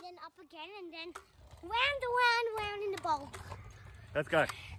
then up again, and then round, around, round in the bowl. Let's go.